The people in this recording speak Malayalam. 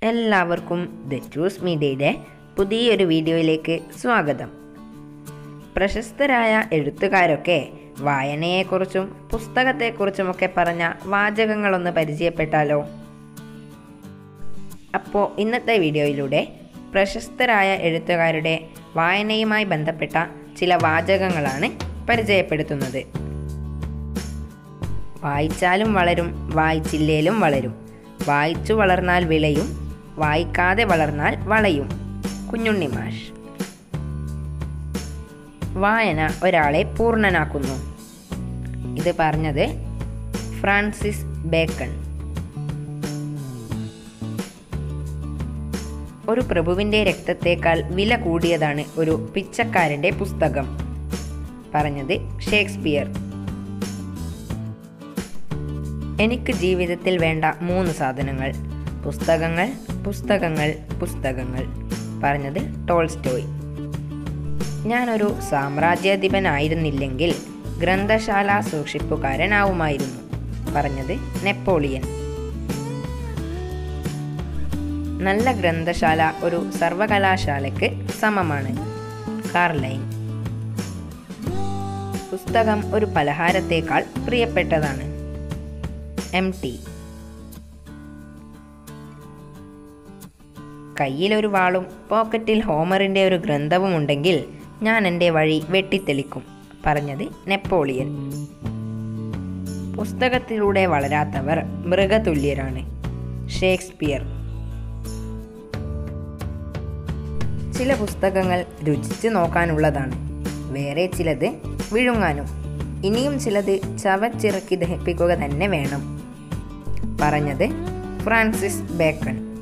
എല്ലാവർക്കും ദ ചൂസ് മീഡിയയുടെ പുതിയൊരു വീഡിയോയിലേക്ക് സ്വാഗതം. പ്രശസ്തരായ എഴുത്തുകാരൊക്കെ വായനയെക്കുറിച്ചും പുസ്തകത്തെക്കുറിച്ചുമൊക്കെ പറഞ്ഞ വാചകങ്ങളൊന്ന് പരിചയപ്പെട്ടാലോ? അപ്പോൾ ഇന്നത്തെ വീഡിയോയിലൂടെ പ്രശസ്തരായ എഴുത്തുകാരുടെ വായനയുമായി ബന്ധപ്പെട്ട ചില വാചകങ്ങളാണ് പരിചയപ്പെടുത്തുന്നത്. വായിച്ചാലും വളരും, വായിച്ചില്ലേലും വളരും. വായിച്ചു വളർന്നാൽ വിളയും, വായിക്കാതെ വളർന്നാൽ വളയും. കുഞ്ഞുണ്ണി മാഷ്. വായന ഒരാളെ പൂർണ്ണനാക്കുന്നു. ഇത് പറഞ്ഞത് ഫ്രാൻസിസ് ബേക്കൺ. ഒരു പ്രഭുവിൻ്റെ രക്തത്തേക്കാൾ വില കൂടിയതാണ് ഒരു പിച്ചക്കാരൻ്റെ പുസ്തകം. പറഞ്ഞത് ഷേക്സ്പിയർ. എനിക്ക് ജീവിതത്തിൽ വേണ്ട 3 സാധനങ്ങൾ: പുസ്തകങ്ങൾ, പുസ്തകങ്ങൾ, പുസ്തകങ്ങൾ. പറഞ്ഞത് ടോൾസ്റ്റോയ്. ഞാനൊരു സാമ്രാജ്യാധിപനായിരുന്നില്ലെങ്കിൽ ഗ്രന്ഥശാല സൂക്ഷിപ്പുകാരനാവുമായിരുന്നു. പറഞ്ഞത് നെപ്പോളിയൻ. നല്ല ഗ്രന്ഥശാല ഒരു സർവകലാശാലയ്ക്ക് സമമാണ്. കാർലൈൻ. പുസ്തകം ഒരു പലഹാരത്തേക്കാൾ പ്രിയപ്പെട്ടതാണ്. MT. കയ്യിലൊരു വാളും പോക്കറ്റിൽ ഹോമറിൻ്റെ ഒരു ഗ്രന്ഥവും ഉണ്ടെങ്കിൽ ഞാൻ എൻ്റെ വഴി വെട്ടിത്തെളിക്കും. പറഞ്ഞത് നെപ്പോളിയൻ. പുസ്തകത്തിലൂടെ വളരാത്തവർ മൃഗതുല്യരാണ്. ഷേക്സ്പിയർ. ചില പുസ്തകങ്ങൾ രുചിച്ച് നോക്കാനുള്ളതാണ്, വേറെ ചിലത് വിഴുങ്ങാനും, ഇനിയും ചിലത് ചവച്ചിറക്കി ദഹിപ്പിക്കുക തന്നെ വേണം. പറഞ്ഞത് ഫ്രാൻസിസ് ബേക്കൺ.